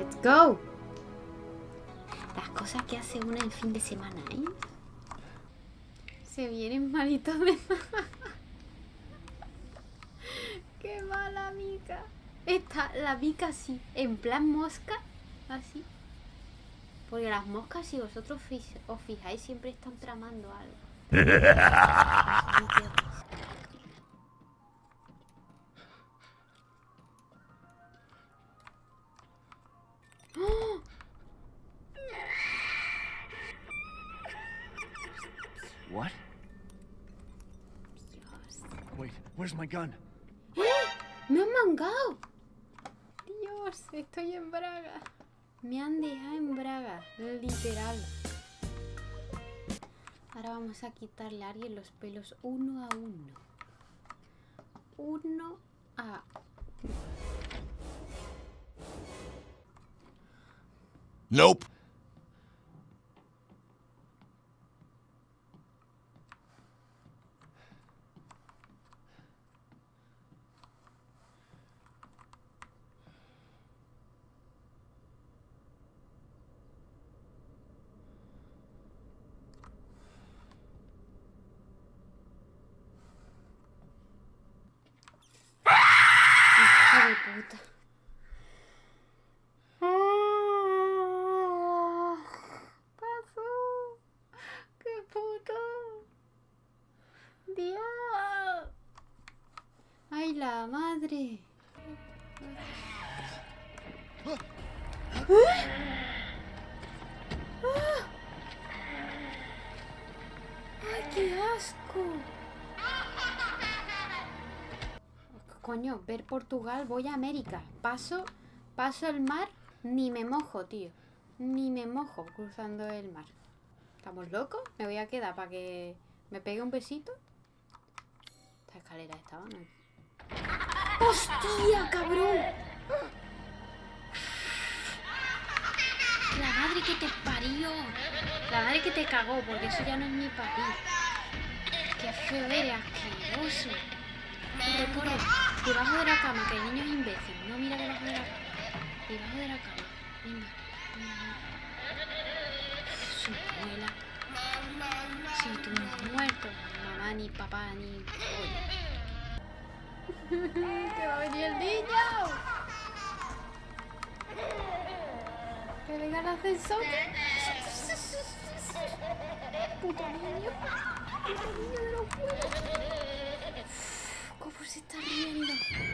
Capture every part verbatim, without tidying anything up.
Let's go. Las cosas que hace una el fin de semana, ¿eh? Se vienen malitos de... Qué mala mica. Está la mica así, en plan mosca, así. Porque las moscas, si vosotros os fijáis, siempre están tramando algo. ¡Oh! What? Wait, where's my gun? ¡Eh! ¡Me han mangado! Dios, estoy en braga. Me han dejado en braga, literal. Ahora vamos a quitarle a alguien los pelos uno a uno. Uno a uno. Nope. Hijo de puta. Pasó. Qué puto. Dios. Ay, la madre. Ay, qué asco. Coño, ver Portugal, voy a América. Paso, paso el mar, ni me mojo, tío. Ni me mojo cruzando el mar. ¿Estamos locos? Me voy a quedar para que me pegue un besito. Esta escalera estaba, ¿no? ¡Hostia, cabrón! La madre que te parió. La madre que te cagó, porque eso ya no es ni parir. Qué feo eres, asqueroso. Corre, corre. Debajo de la cama, que el niño es imbécil. No mira debajo de la cama. Debajo de la cama. Venga, venga, venga. Su abuela. Si tú no has muerto, mamá, ni papá, ni... ¡Que va a venir el niño! ¡Que venga el ascensor! ¡Puto niño! ¡Puto niño de los huevos! ¿Cómo se está riendo?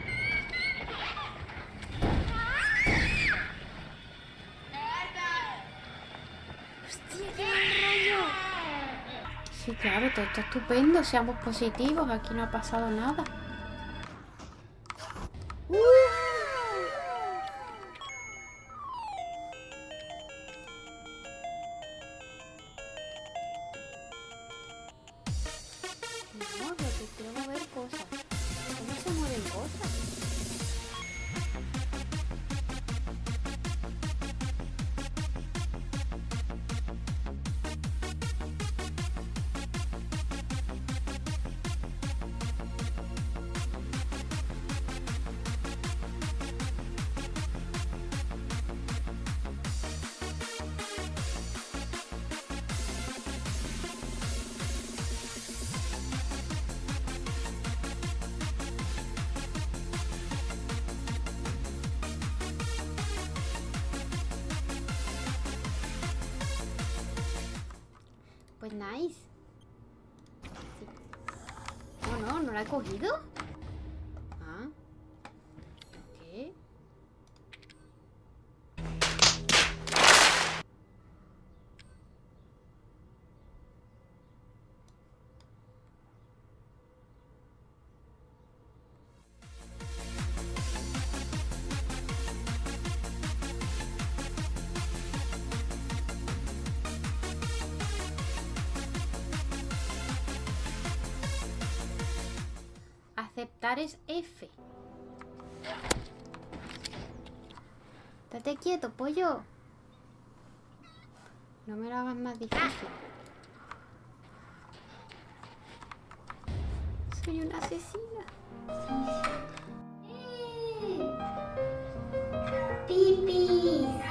¡Hostia, qué mal rollo! Sí, claro, todo está estupendo. Seamos positivos. Aquí no ha pasado nada. ¡Uh! No, lo que quiero mover cosas. ¿Cómo se mueven cosas? Pues nice. Sí. No, no, ¿no la he cogido? Ah. ¿Qué? Aceptar es F. Estate quieto, pollo. No me lo hagas más difícil. Soy una asesina. ¡Eh! ¡Pipis!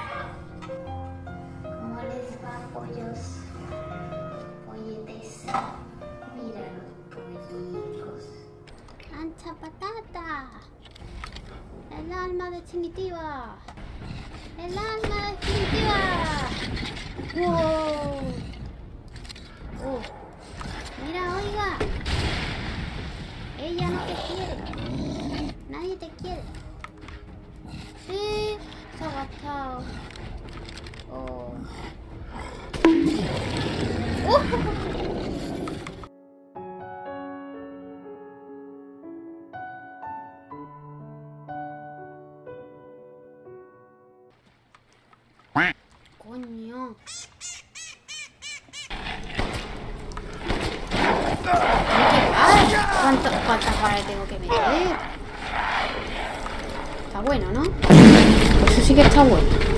arma definitiva. El arma definitiva. ¡Wow! Oh. Mira, oiga. Ella no te quiere. Nadie te quiere. Sí, se ha agachado. Oh. ¡Uh! Coño. ¿Cuánto, ¿Cuántas balas tengo que meter? Está bueno, ¿no? Eso sí que está bueno.